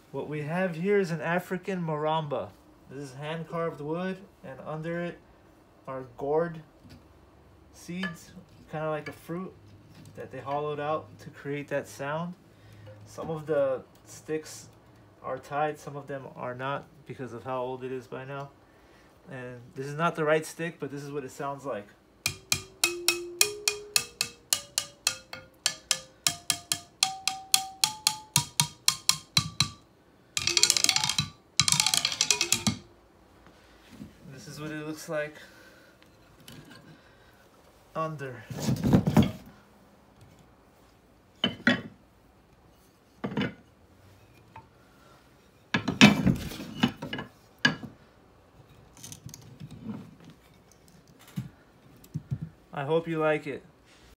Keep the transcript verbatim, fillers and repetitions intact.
What we have here is an African Maramba. This is hand carved wood, and under it are gourd seeds, kind of like a fruit that they hollowed out to create that sound. Some of the sticks are tied, some of them are not because of how old it is by now. And this is not the right stick, but this is what it sounds like. This is what it looks like under. I hope you like it.